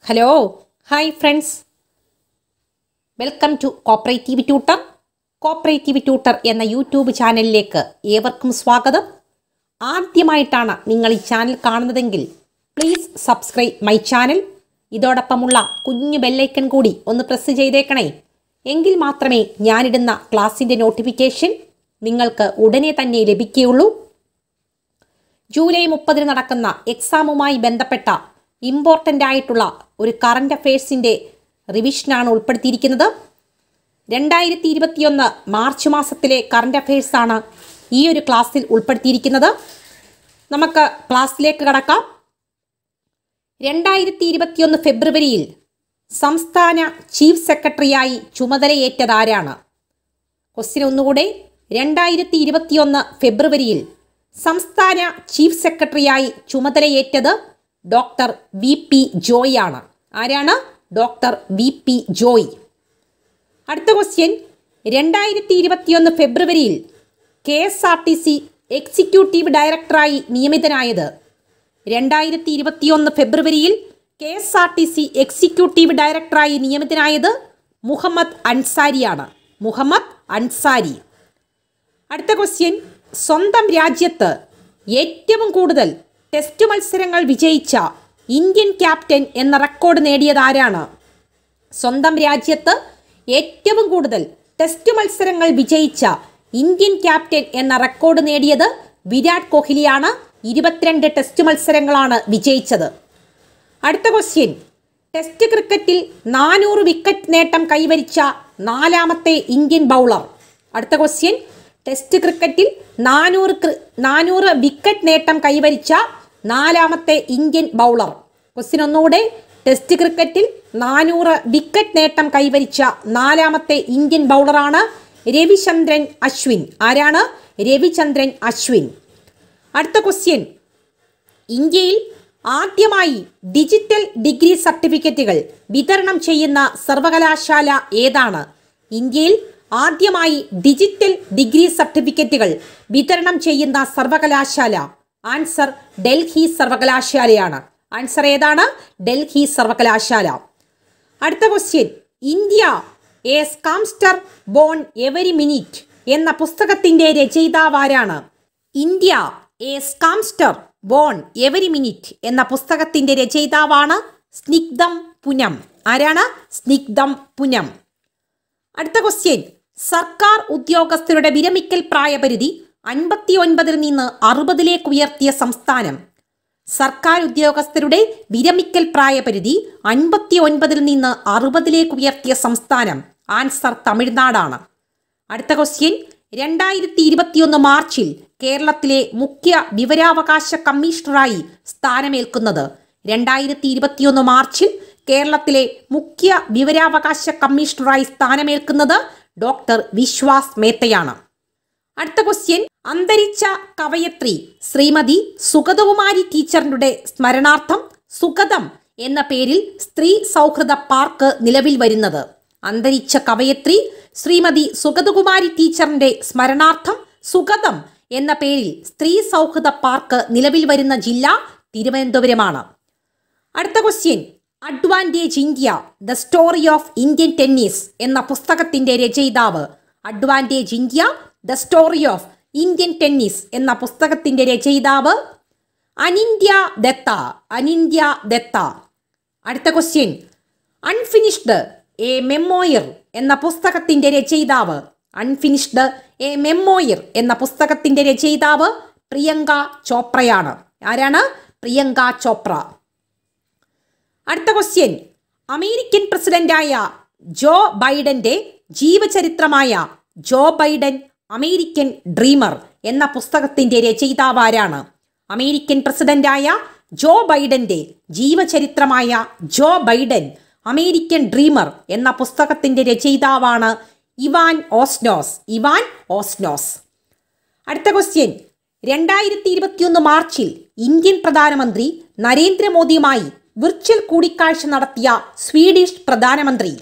Hello hi friends, welcome to cooperative tutor. Cooperative tutor എന്ന YouTube ചാനലിലേക്ക് ഏവർക്കും സ്വാഗതം. ആദ്യമായിട്ടാണ് നിങ്ങൾ ഈ ചാനൽ കാണുന്നതെങ്കിൽ പ്ലീസ് സബ്സ്ക്രൈബ് മൈ ചാനൽ. ഇതോടൊപ്പമുള്ള കുഞ്ഞു ബെല്ലൈക്കൺ കൂടി ഒന്ന് പ്രസ് ചെയ്തേക്കണേ. എങ്കിൽ മാത്രമേ ഞാനിടുന്ന ക്ലാസ്സിൻ്റെ നോട്ടിഫിക്കേഷൻ നിങ്ങൾക്ക് ഉടനെ തന്നെ ലഭിക്കുകയുള്ളൂ. ജൂലൈ 30 നടക്കുന്ന എക്സാമുമായി ബന്ധപ്പെട്ട ഇമ്പോർട്ടൻ്റ് ആയിട്ടുള്ള ഒരു കറണ്ട് അഫയേഴ്സിൻ്റെ റിവിഷനാണ് ഉൾപ്പെടുത്തിയിരിക്കുന്നത്. 2021 മാർച്ച് മാസത്തിലെ കറണ്ട് അഫയേഴ്സാണ് ഈ ഒരു ക്ലാസ്സിൽ ഉൾപ്പെടുത്തിയിരിക്കുന്നത്. നമുക്ക് ക്ലാസ്സിലേക്ക് കടക്കാം. 2021 ഫെബ്രുവരിയിൽ സംസ്ഥാന ചീഫ് സെക്രട്ടറിയായി ചുമതലയേറ്റതാരാണ്? ക്വസ്റ്റ്യൻ ഒന്നുകൂടെ. 2021 ഫെബ്രുവരിയിൽ സംസ്ഥാന ചീഫ് സെക്രട്ടറിയായി ചുമതലയേറ്റത് ഡോക്ടർ വി.പി. ജോയ് ആണ്. ആരാണ്? Doctor V P. ജോയ്. അടുത്ത ക്വസ്റ്റ്യൻ. 2021 ഫെബ്രുവരിയിൽ KSRTC എക്സിക്യൂട്ടീവ് ഡയറക്ടറായി നിയമിതനായത്? 2021 ഫെബ്രുവരിയിൽ KSRTC എക്സിക്യൂട്ടീവ് ഡയറക്ടറായി നിയമിതനായത് മുഹമ്മദ് അൻസാരിയാണ്. മുഹമ്മദ് അൻസാരി. അടുത്ത ക്വസ്റ്റ്യൻ. സ്വന്തം രാജ്യത്ത് ഏറ്റവും കൂടുതൽ ടെസ്റ്റ് മത്സരങ്ങൾ വിജയിച്ച ഇന്ത്യൻ ക്യാപ്റ്റൻ എന്ന റെക്കോർഡ് നേടിയത് ആരാണ്? സ്വന്തം രാജ്യത്ത് ഏറ്റവും കൂടുതൽ ടെസ്റ്റ് മത്സരങ്ങൾ വിജയിച്ച ഇന്ത്യൻ ക്യാപ്റ്റൻ എന്ന റെക്കോർഡ് നേടിയത് വിരാട് കോഹ്ലിയാണ്. 22 ടെസ്റ്റ് മത്സരങ്ങളാണ് വിജയിച്ചത്. അടുത്ത ക്വസ്റ്റ്യൻ. ടെസ്റ്റ് ക്രിക്കറ്റിൽ 400 വിക്കറ്റ് നേട്ടം കൈവരിച്ച 4ാമത്തെ ഇന്ത്യൻ ബൗളർ? അടുത്ത ക്വസ്റ്റ്യൻ. ടെസ്റ്റ് ക്രിക്കറ്റിൽ 400 വിക്കറ്റ് നേട്ടം കൈവരിച്ച 4ാമത്തെ ഇന്ത്യൻ ബൗളർ? ക്വസ്റ്റ്യൻ ഒന്നുകൂടെ. ടെസ്റ്റ് ക്രിക്കറ്റിൽ 400 വിക്കറ്റ് നേട്ടം കൈവരിച്ച 4ാമത്തെ ഇന്ത്യൻ ബൗളറാണ് രവിചന്ദ്രൻ അശ്വിൻ. ആരാണ്? രവിചന്ദ്രൻ അശ്വിൻ. അടുത്ത ക്വസ്റ്റ്യൻ. ഇന്ത്യയിൽ ആദ്യമായി ഡിജിറ്റൽ ഡിഗ്രി സർട്ടിഫിക്കറ്റുകൾ വിതരണം ചെയ്യുന്ന സർവകലാശാല ഏതാണ്? ഇന്ത്യയിൽ ആദ്യമായി ഡിജിറ്റൽ ഡിഗ്രി സർട്ടിഫിക്കറ്റുകൾ വിതരണം ചെയ്യുന്ന സർവകലാശാല? ആൻസർ ഡൽഹി സർവകലാശാലയാണ്. ആൻസർ ഏതാണ്? ഡൽഹി സർവകലാശാല. അടുത്ത question. India a scamster born every minute എന്ന പുസ്തകത്തിൻ്റെ രചയിതാവാരാണ്? India a scamster born every minute എന്ന പുസ്തകത്തിൻ്റെ രചയിതാവാണ് സ്നിഗ്ധം പുനം. ആരാണ്? സ്നിഗ്ധം പുനം. അടുത്ത ക്വസ്റ്റ്യൻ. സർക്കാർ ഉദ്യോഗസ്ഥരുടെ വിരമിക്കൽ പ്രായപരിധി 59 നിന്ന് 60 ഉയർത്തിയ സംസ്ഥാനം? സർക്കാർ ഉദ്യോഗസ്ഥരുടെ വിരമിക്കൽ പ്രായപരിധി 59 നിന്ന് 60 ഉയർത്തിയ സംസ്ഥാനം? ആൻസർ തമിഴ്നാടാണ്. അടുത്ത ക്വസ്റ്റ്യൻ. 2021 മാർച്ചിൽ കേരളത്തിലെ മുഖ്യ വിവരാവകാശ കമ്മീഷണറായി സ്ഥാനമേൽക്കുന്നത്? 2021 മാർച്ചിൽ കേരളത്തിലെ മുഖ്യ വിവരാവകാശ കമ്മീഷണറായി സ്ഥാനമേൽക്കുന്നത് ഡോക്ടർ വിശ്വാസ് മേത്തയാണ്. അടുത്ത ക്വസ്റ്റ്യൻ. അന്തരിച്ച കവയത്രി ശ്രീമതി സുഗതകുമാരി ടീച്ചറിന്റെ സ്മരണാർത്ഥം സുഗതം എന്ന പേരിൽ സ്ത്രീ സൗഹൃദ പാർക്ക് നിലവിൽ വരുന്നത്? അന്തരിച്ച കവയത്രി ശ്രീമതി സുഗതകുമാരി ടീച്ചറിന്റെ സ്മരണാർത്ഥം സുഗതം എന്ന പേരിൽ സ്ത്രീ സൗഹൃദ പാർക്ക് നിലവിൽ വരുന്ന ജില്ല തിരുവനന്തപുരമാണ്. അടുത്ത question. Advantage India the story of Indian tennis എന്ന പുസ്തകത്തിൻ്റെ രചയിതാവ്? Advantage India the story of Indian tennis എന്ന പുസ്തകത്തിൻ്റെ രചയിതാവ് അനിന്ത്യ ദത്ത. അനിന്ത്യ ദത്ത. അടുത്ത ക്വസ്റ്റ്യൻ. അൺഫിനിഷ്ഡ് എ മെമ്മോയർ എന്ന പുസ്തകത്തിൻ്റെ രചയിതാവ്? അൺഫിനിഷ്ഡ് എ മെമ്മോയർ എന്ന പുസ്തകത്തിൻ്റെ രചയിതാവ് പ്രിയങ്ക ചോപ്രയാണ്. ആരാണ്? പ്രിയങ്ക ചോപ്ര. അടുത്ത ക്വസ്റ്റ്യൻ. അമേരിക്കൻ പ്രസിഡന്റായ ജോ ബൈഡന്റെ ജീവചരിത്രമായ ജോ ബൈഡൻ അമേരിക്കൻ ഡ്രീമർ എന്ന പുസ്തകത്തിൻ്റെ രചയിതാവാരാണ്? അമേരിക്കൻ പ്രസിഡന്റായ ജോ ബൈഡന്റെ ജീവചരിത്രമായ ജോ ബൈഡൻ അമേരിക്കൻ ഡ്രീമർ എന്ന പുസ്തകത്തിൻ്റെ രചയിതാവാണ് ഇവാൻ ഓസ്നോസ്. ഇവാൻ ഓസ്നോസ്. അടുത്ത ക്വസ്റ്റ്യൻ. 2021 മാർച്ചിൽ ഇന്ത്യൻ പ്രധാനമന്ത്രി നരേന്ദ്രമോദിയുമായി വിർച്വൽ കൂടിക്കാഴ്ച നടത്തിയ സ്വീഡിഷ് പ്രധാനമന്ത്രി?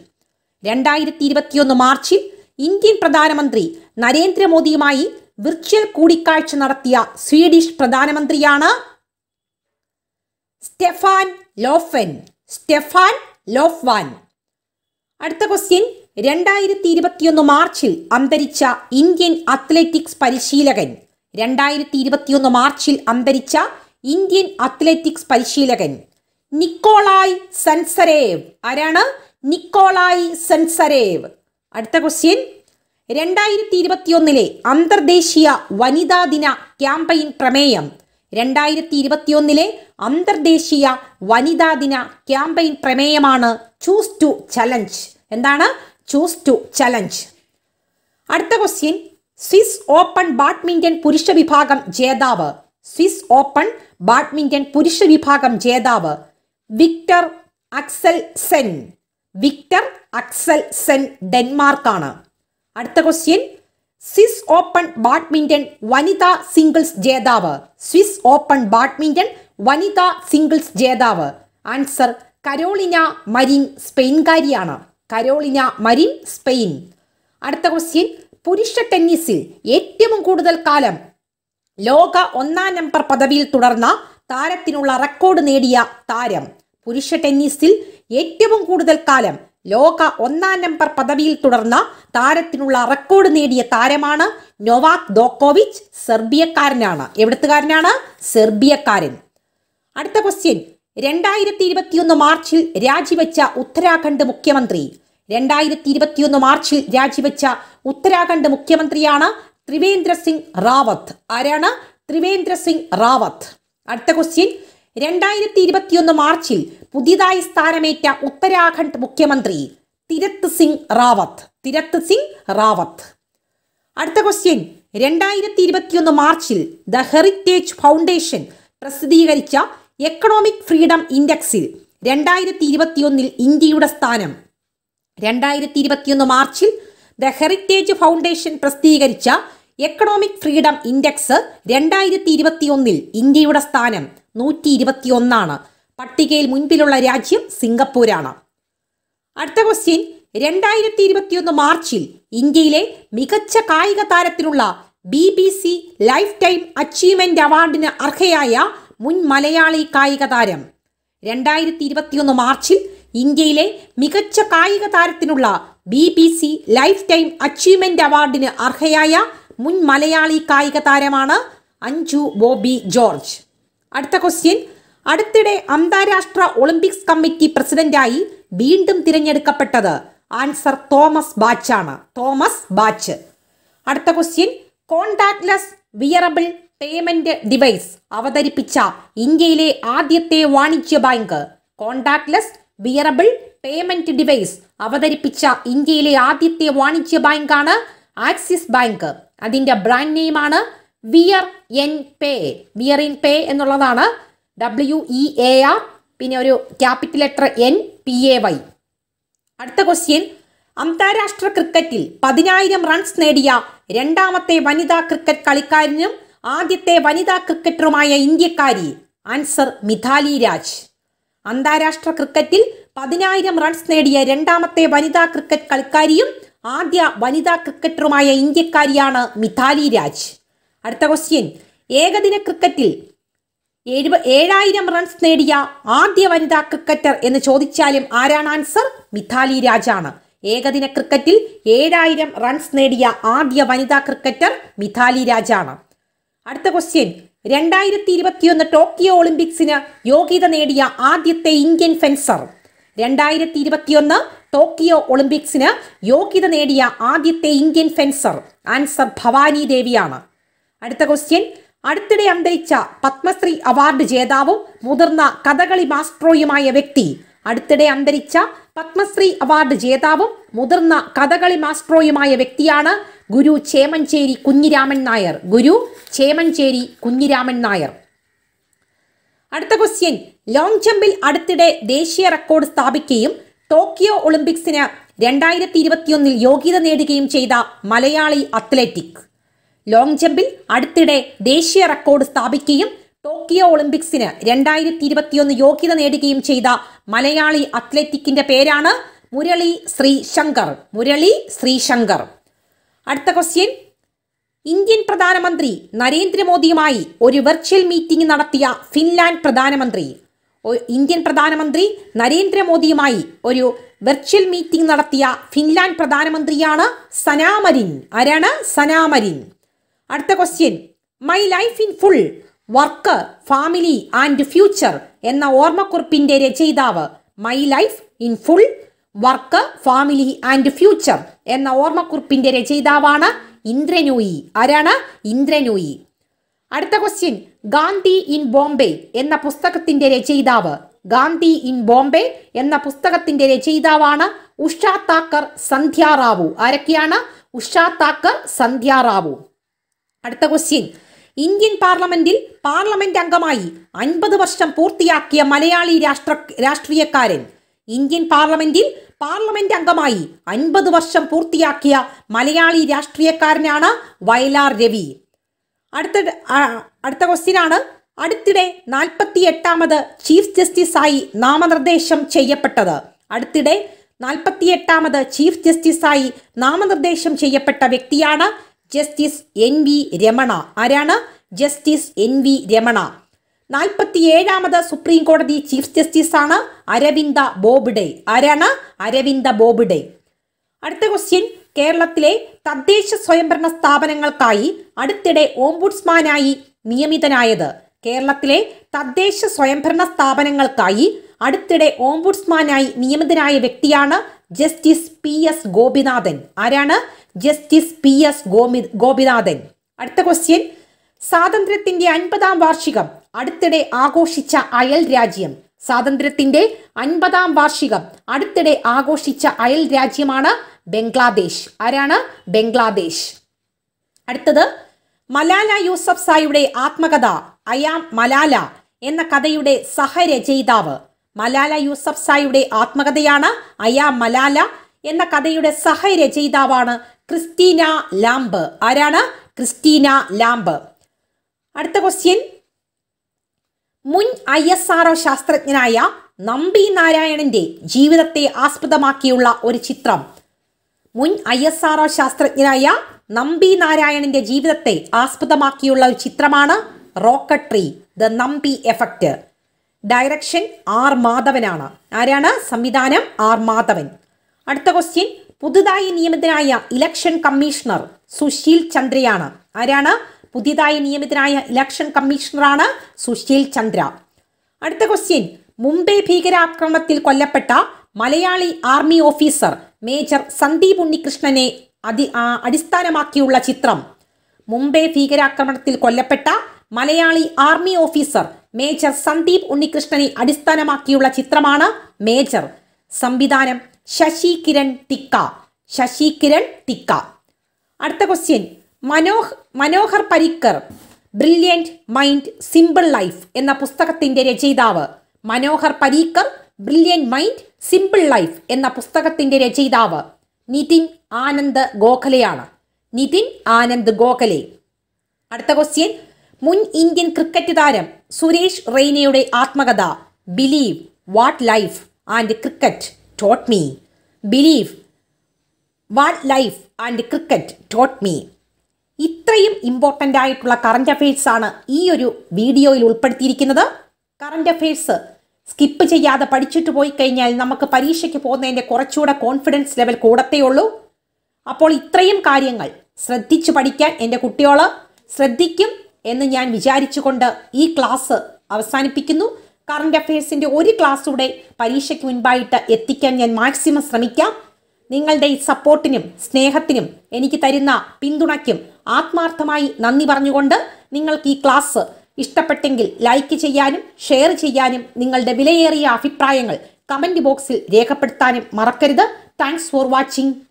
2021 മാർച്ചിൽ ഇന്ത്യൻ പ്രധാനമന്ത്രി നരേന്ദ്രമോദിയുമായി വിർച്വൽ കൂടിക്കാഴ്ച നടത്തിയ സ്വീഡിഷ് പ്രധാനമന്ത്രിയാണ് സ്റ്റെഫാൻ ലോഫൻ. സ്റ്റെഫാൻ ലോഫ്വാൻ. അടുത്ത ക്വസ്റ്റ്യൻ, 2021 മാർച്ചിൽ അന്തരിച്ച ഇന്ത്യൻ അത്ലറ്റിക്സ് പരിശീലകൻ. 2021 മാർച്ചിൽ അന്തരിച്ച ഇന്ത്യൻ അത്ലറ്റിക്സ് പരിശീലകൻ നിക്കോളായ് സെൻസരേവ്. ആരാണ്? Nikolai Snesarev. അടുത്ത ക്വസ്റ്റ്യൻ, 2021 അന്തർദേശീയ വനിതാ ദിന ക്യാമ്പയിൻ പ്രമേയം. 2021 അന്തർദേശീയ വനിതാ ദിന ക്യാമ്പയിൻ പ്രമേയമാണ് ചൂസ് ടു ചലഞ്ച്. എന്താണ്? Choose to challenge. അടുത്ത ക്വസ്റ്റ്യൻ, സ്വിസ് ഓപ്പൺ ബാഡ്മിന്റൺ പുരുഷ വിഭാഗം ജേതാവ്. സ്വിസ് ഓപ്പൺ ബാഡ്മിന്റൺ പുരുഷ വിഭാഗം ജേതാവ് Viktor Axelsen. Viktor Axelsen ഡെൻമാർക്കാണ്. അടുത്ത ക്വസ്റ്റ്യൻ, സ്വിസ് ഓപ്പൺ ബാഡ്മിന്റൺ വനിതാ സിംഗിൾസ് ജേതാവ്. സ്വിസ് ഓപ്പൺ ബാഡ്മിന്റൺ വനിതാ സിംഗിൾസ് ജേതാവ്. ആൻസർ കരോളിന മരിൻ, സ്പെയിൻകാരിയാണ്. Carolina Marin, Spain. അടുത്ത ക്വസ്റ്റ്യൻ, പുരുഷ ടെന്നീസിൽ ഏറ്റവും കൂടുതൽ കാലം ലോക 1-ാം നമ്പർ പദവിയിൽ തുടർന്ന താരത്തിനുള്ള റെക്കോർഡ് നേടിയ താരം. പുരുഷ ടെന്നീസിൽ ഏറ്റവും കൂടുതൽ കാലം ലോക 1-ാം നമ്പർ പദവിയിൽ തുടർന്ന താരത്തിനുള്ള റെക്കോർഡ് നേടിയ താരമാണ് നൊവാക് ദോക്കോവിച്ച്. സെർബിയക്കാരനാണ്. എവിടത്തുകാരനാണ്? സെർബിയക്കാരൻ. അടുത്ത ക്വസ്റ്റ്യൻ, 2021 മാർച്ചിൽ രാജിവെച്ച ഉത്തരാഖണ്ഡ് മുഖ്യമന്ത്രി. 2021 മാർച്ചിൽ രാജിവെച്ച ഉത്തരാഖണ്ഡ് മുഖ്യമന്ത്രിയാണ് ത്രിവേന്ദ്ര സിംഗ് റാവത്ത്. ആരാണ്? ത്രിവേന്ദ്ര സിംഗ് റാവത്ത്. അടുത്ത ക്വസ്റ്റ്യൻ, 2021 മാർച്ചിൽ പുതിയതായി സ്ഥാനമേറ്റ ഉത്തരാഖണ്ഡ് മുഖ്യമന്ത്രി തിരത്ത് സിംഗ് റാവത്ത്. തിരത്ത് സിംഗ് റാവത്ത്. അടുത്ത ക്വസ്റ്റ്യൻ, 2021 മാർച്ചിൽ ദ ഹെറിറ്റേജ് ഫൗണ്ടേഷൻ പ്രസിദ്ധീകരിച്ച എക്കണോമിക് ഫ്രീഡം ഇൻഡെക്സിൽ 2021 ഇന്ത്യയുടെ സ്ഥാനം. 2021 മാർച്ചിൽ ദ ഹെറിറ്റേജ് ഫൗണ്ടേഷൻ പ്രസിദ്ധീകരിച്ച എക്കണോമിക് ഫ്രീഡം ഇൻഡെക്സ് 2021 ഇന്ത്യയുടെ സ്ഥാനം 121. പട്ടികയിൽ മുൻപിലുള്ള രാജ്യം സിംഗപ്പൂരാണ്. അടുത്ത ക്വസ്റ്റ്യൻ, 2021 മാർച്ചിൽ ഇന്ത്യയിലെ മികച്ച കായിക താരത്തിനുള്ള BBC ലൈഫ് ടൈം അച്ചീവ്മെന്റ് അവാർഡിന് അർഹയായ മുൻ മലയാളി കായിക താരം. 2021 മാർച്ചിൽ ഇന്ത്യയിലെ മികച്ച കായിക താരത്തിനുള്ള BBC ലൈഫ് ടൈം അച്ചീവ്മെന്റ് അവാർഡിന് അർഹയായ മുൻ മലയാളി കായിക താരമാണ് അഞ്ജു ബോബി ജോർജ്. അടുത്ത ക്വസ്റ്റ്യൻ, അടുത്തിടെ അന്താരാഷ്ട്ര ഒളിമ്പിക്സ് കമ്മിറ്റി പ്രസിഡന്റായി വീണ്ടും തിരഞ്ഞെടുക്കപ്പെട്ടത്. ആൻസർ തോമസ് ബാച്ച് ആണ്. Thomas Bach. അടുത്ത question, contactless wearable payment device അവതരിപ്പിച്ച ഇന്ത്യയിലെ ആദ്യത്തെ വാണിജ്യ ബാങ്ക്. കോണ്ടാക്ട്ലെസ് വിയറബിൾ പേയ്മെന്റ് ഡിവൈസ് അവതരിപ്പിച്ച ഇന്ത്യയിലെ ആദ്യത്തെ വാണിജ്യ ബാങ്കാണ് ആക്സിസ് ബാങ്ക്. അതിൻ്റെ ബ്രാൻഡ് നെയിമാണ് wear N pay. Wear in pay എന്നുള്ളതാണ്. WEAR, പിന്നെ ഒരു ക്യാപിറ്റൽ ലെറ്റർ NPAY. അടുത്ത ക്വസ്റ്റ്യൻ, അന്താരാഷ്ട്ര ക്രിക്കറ്റിൽ 10,000 റൺസ് നേടിയ രണ്ടാമത്തെ വനിതാ ക്രിക്കറ്റ് കളിക്കാരനും ആദ്യത്തെ വനിതാ ക്രിക്കറ്ററുമായ ഇന്ത്യക്കാരി. ആൻസർ മിഥാലി രാജ്. അന്താരാഷ്ട്ര ക്രിക്കറ്റിൽ 10,000 റൺസ് നേടിയ രണ്ടാമത്തെ വനിതാ ക്രിക്കറ്റ് കളിക്കാരിയും ആദ്യ വനിതാ ക്രിക്കറ്ററുമായ ഇന്ത്യക്കാരിയാണ് മിഥാലി രാജ്. അടുത്ത ക്വസ്റ്റ്യൻ, ഏകദിന ക്രിക്കറ്റിൽ 7,000 റൺസ് നേടിയ ആദ്യ വനിതാ ക്രിക്കറ്റർ എന്ന് ചോദിച്ചാലും ആരാണ് ആൻസർ? മിഥാലി രാജാണ്. ഏകദിന ക്രിക്കറ്റിൽ 7,000 റൺസ് നേടിയ ആദ്യ വനിതാ ക്രിക്കറ്റർ മിഥാലി രാജാണ്. അടുത്ത ക്വസ്റ്റ്യൻ, 2021 ടോക്കിയോ ഒളിമ്പിക്സിന് യോഗ്യത നേടിയ ആദ്യത്തെ ഇന്ത്യൻ ഫെൻസർ. 2021 ടോക്കിയോ ഒളിമ്പിക്സിന് യോഗ്യത നേടിയ ആദ്യത്തെ ഇന്ത്യൻ ഫെൻസർ. ആൻസർ ഭവാനി ദേവിയാണ്. അടുത്ത ക്വസ്റ്റ്യൻ, അടുത്തിടെ അന്തരിച്ച പത്മശ്രീ അവാർഡ് ജേതാവും മുതിർന്ന കഥകളി മാസ്ട്രോയുമായ വ്യക്തി. അടുത്തിടെ അന്തരിച്ച പത്മശ്രീ അവാർഡ് ജേതാവും മുതിർന്ന കഥകളി മാസ്ട്രോയുമായ വ്യക്തിയാണ് ഗുരു ചേമഞ്ചേരി കുഞ്ഞിരാമൻ നായർ. ഗുരു ചേമഞ്ചേരി കുഞ്ഞിരാമൻ നായർ. അടുത്ത ക്വസ്റ്റ്യൻ, ലോങ് ജമ്പിൽ അടുത്തിടെ ദേശീയ റെക്കോർഡ് സ്ഥാപിക്കുകയും ടോക്കിയോ ഒളിമ്പിക്സിന് 2021 യോഗ്യത നേടുകയും ചെയ്ത മലയാളി അത്ലറ്റിക്. ലോങ് ജമ്പിൽ അടുത്തിടെ ദേശീയ റെക്കോർഡ് സ്ഥാപിക്കുകയും ടോക്കിയോ ഒളിമ്പിക്സിന് 2021 യോഗ്യത നേടുകയും ചെയ്ത മലയാളി അത്ലറ്റിക്കിന്റെ പേരാണ് മുരളി ശ്രീശങ്കർ. മുരളി ശ്രീശങ്കർ. അടുത്ത ക്വസ്റ്റ്യൻ, ഇന്ത്യൻ പ്രധാനമന്ത്രി നരേന്ദ്രമോദിയുമായി ഒരു വെർച്വൽ മീറ്റിംഗ് നടത്തിയ ഫിൻലാൻഡ് പ്രധാനമന്ത്രി. ഇന്ത്യൻ പ്രധാനമന്ത്രി നരേന്ദ്രമോദിയുമായി ഒരു വെർച്വൽ മീറ്റിംഗ് നടത്തിയ ഫിൻലാൻഡ് പ്രധാനമന്ത്രിയാണ് സനാ മരിൻ. ആരാണ്? Sanna Marin. അടുത്ത question, my life in full work family and future എന്ന ഓർമ്മക്കുറിപ്പിന്റെ രചയിതാവ്. My life in full work family and future എന്ന ഓർമ്മക്കുറിപ്പിന്റെ രചയിതാവാണ് ഇന്ദ്രനൂയി. ആരാണ്? ഇന്ദ്രനൂയി. അടുത്ത ക്വസ്റ്റ്യൻ, ഗാന്ധി ഇൻ ബോംബെ എന്ന പുസ്തകത്തിന്റെ രചയിതാവ്. ഗാന്ധി ഇൻ ബോംബെ എന്ന പുസ്തകത്തിന്റെ രചയിതാവാണ് ഉഷ താക്കർ സന്ധ്യ റാവു. ആരൊക്കെയാണ്? ഉഷ താക്കർ സന്ധ്യ റാവു. അടുത്ത ക്വസ്റ്റ്യൻ, ഇന്ത്യൻ പാർലമെന്റിൽ പാർലമെന്റ് അംഗമായി 50 വർഷം പൂർത്തിയാക്കിയ മലയാളി രാഷ്ട്രീയക്കാരൻ. ഇന്ത്യൻ പാർലമെന്റിൽ പാർലമെന്റ് അംഗമായി 50 വർഷം പൂർത്തിയാക്കിയ മലയാളി രാഷ്ട്രീയക്കാരനാണ് വയലാർ രവി. അടുത്ത ക്വസ്റ്റ്യൻ ആണ്, അടുത്തിടെ 48ാമത് ചീഫ് ജസ്റ്റിസായി നാമനിർദ്ദേശം ചെയ്യപ്പെട്ടത്. അടുത്തിടെ 48ാമത് ചീഫ് ജസ്റ്റിസായി നാമനിർദ്ദേശം ചെയ്യപ്പെട്ട വ്യക്തിയാണ് ജസ്റ്റിസ് NV രമണ. ആരാണ്? Justice NV Ramana. 47ാമത് സുപ്രീം കോടതി ചീഫ് ജസ്റ്റിസാണ് അരവിന്ദ ബോബ്ഡെ. ആരാണ്? അരവിന്ദ ബോബ്ഡെ. അടുത്ത ക്വസ്റ്റ്യൻ, കേരളത്തിലെ തദ്ദേശ സ്വയംഭരണ സ്ഥാപനങ്ങൾക്കായി അടുത്തിടെ ഓംബുഡ്സ്മാനായി നിയമിതനായത്. കേരളത്തിലെ തദ്ദേശ സ്വയംഭരണ സ്ഥാപനങ്ങൾക്കായി അടുത്തിടെ ഓംബുഡ്സ്മാനായി നിയമിതനായ വ്യക്തിയാണ് ജസ്റ്റിസ് PS ഗോപിനാഥൻ. ആരാണ്? Justice PS Gopinathan. അടുത്ത ക്വസ്റ്റ്യൻ, സ്വാതന്ത്ര്യത്തിന്റെ 50ാം വാർഷികം അടുത്തിടെ ആഘോഷിച്ച അയൽ രാജ്യം. സ്വാതന്ത്ര്യത്തിന്റെ 50ാം വാർഷികം അടുത്തിടെ ആഘോഷിച്ച അയൽ രാജ്യമാണ് ബംഗ്ലാദേശ്. ആരാണ്? ബംഗ്ലാദേശ്. അടുത്തത്, മലാല യൂസഫ്സായിയുടെ ആത്മകഥ ഐ ആം മലാല എന്ന കഥയുടെ സഹരചയിതാവ്. മലാല യൂസഫ്സായിയുടെ ആത്മകഥയാണ് ഐ ആം മലാല എന്ന കഥയുടെ സഹരചയിതാവാണ് ക്രിസ്റ്റീന ലാംബ്. ആരാണ്? Christina Lamb. അടുത്ത ക്വസ്റ്റ്യൻ, മുൻ ISRO ശാസ്ത്രജ്ഞനായ നമ്പി നാരായണന്റെ ജീവിതത്തെ ആസ്പദമാക്കിയുള്ള ഒരു ചിത്രം. മുൻ ISRO ശാസ്ത്രജ്ഞനായ നമ്പി നാരായണന്റെ ജീവിതത്തെ ആസ്പദമാക്കിയുള്ള ഒരു ചിത്രമാണ് rocketry the Nambi effect. Direction R മാധവനാണ്. ആരാണ്? സംവിധാനം R മാധവൻ. അടുത്ത ക്വസ്റ്റ്യൻ, പുതുതായി നിയമിതനായ ഇലക്ഷൻ കമ്മീഷണർ സുശീൽ ചന്ദ്രയാണ്. ആരാണ്? പുതിയതായി നിയമിതനായ ഇലക്ഷൻ കമ്മീഷണറാണ് സുശീൽ ചന്ദ്ര. അടുത്ത ക്വസ്റ്റ്യൻ, മുംബൈ ഭീകരാക്രമണത്തിൽ കൊല്ലപ്പെട്ട Malayali army officer major Sandeep ഉണ്ണികൃഷ്ണനെ അടിസ്ഥാനമാക്കിയുള്ള ചിത്രം. മുംബൈ ഭീകരാക്രമണത്തിൽ കൊല്ലപ്പെട്ട Malayali army officer major Sandeep ഉണ്ണികൃഷ്ണനെ അടിസ്ഥാനമാക്കിയുള്ള ചിത്രമാണ് മേജർ. സംവിധാനം ശശി കിരൺ തിക്ക. ശശി കിരൺ തിക്ക. അടുത്ത question, Manohar Parrikar brilliant mind simple life എന്ന പുസ്തകത്തിന്റെ രചയിതാവ്. Manohar Parrikar brilliant mind simple life എന്ന പുസ്തകത്തിന്റെ രചയിതാവ് നിതിൻ ആനന്ദ് ഗോഖലെയാണ്. നിതിൻ ആനന്ദ് ഗോഖലെ. അടുത്ത ക്വസ്റ്റ്യൻ, മുൻ ഇന്ത്യൻ ക്രിക്കറ്റ് താരം സുരേഷ് റെയ്നയുടെ ആത്മകഥ believe what life and cricket taught me. Believe what life and cricket taught me. ഇത്രയും ഇമ്പോർട്ടൻ്റ് ആയിട്ടുള്ള കറണ്ട് അഫെയർസ് ആണ് ഈ ഒരു വീഡിയോയിൽ ഉൾപ്പെടുത്തിയിരിക്കുന്നത്. കറണ്ട് അഫെയർസ് സ്കിപ്പ് ചെയ്യാതെ പഠിച്ചിട്ട് പോയി കഴിഞ്ഞാൽ നമുക്ക് പരീക്ഷയ്ക്ക് പോകുന്നതിൻ്റെ കുറച്ചുകൂടെ കോൺഫിഡൻസ് ലെവൽ കൂടത്തേ ഉള്ളൂ. അപ്പോൾ ഇത്രയും കാര്യങ്ങൾ ശ്രദ്ധിച്ച് പഠിക്കാൻ എൻ്റെ കുട്ടികൾ ശ്രദ്ധിക്കും എന്ന് ഞാൻ വിചാരിച്ചുകൊണ്ട് ഈ ക്ലാസ് അവസാനിപ്പിക്കുന്നു. കറണ്ട് അഫെയർസിൻ്റെ ഒരു ക്ലാസ് കൂടെ പരീക്ഷയ്ക്ക് മുൻപായിട്ട് എത്തിക്കാൻ ഞാൻ മാക്സിമം ശ്രമിക്കാം. നിങ്ങളുടെ ഈ സപ്പോർട്ടിനും സ്നേഹത്തിനും എനിക്ക് തരുന്ന പിന്തുണയ്ക്കും ആത്മാർത്ഥമായി നന്ദി പറഞ്ഞുകൊണ്ട് നിങ്ങൾക്ക് ഈ ക്ലാസ് ഇഷ്ടപ്പെട്ടെങ്കിൽ ലൈക്ക് ചെയ്യാനും ഷെയർ ചെയ്യാനും നിങ്ങളുടെ വിലയേറിയ അഭിപ്രായങ്ങൾ കമൻറ്റ് ബോക്സിൽ രേഖപ്പെടുത്താനും മറക്കരുത്. Thanks for watching.